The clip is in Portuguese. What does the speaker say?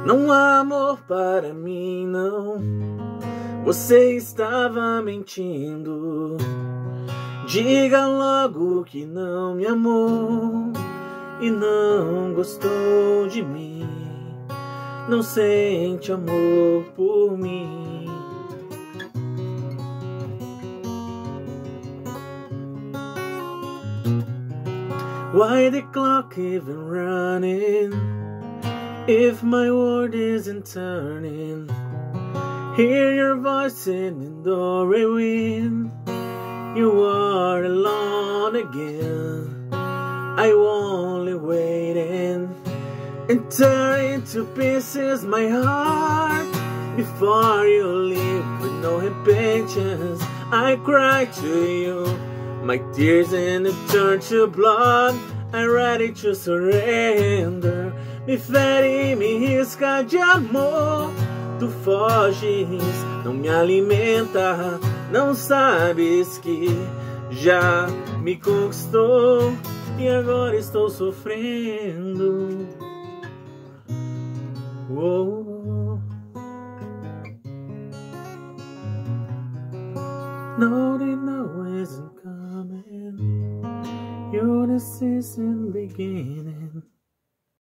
Não há amor para mim, não. Você estava mentindo. Diga logo que não me amou e não gostou de mim. Não sente amor por mim. Why the clock even running if my world isn't turning? Hear your voice in the doorway wind. You are alone again. I only waiting and tear into pieces my heart before you leave with no impatience. I cry to you, my tears and it turn to blood. I'm ready to surrender. Me fere e me risca de amor. Tu foges, não me alimenta. Não sabes que já me conquistou e agora estou sofrendo. Oh. No, they know isn't coming. You're the season beginning.